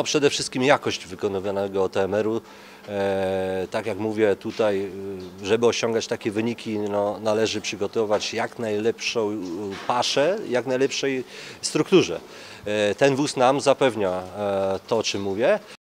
No przede wszystkim jakość wykonywanego OTMR-u. Tak jak mówię tutaj, żeby osiągać takie wyniki, no, należy przygotować jak najlepszą paszę, jak najlepszej strukturze. Ten wóz nam zapewnia to, o czym mówię.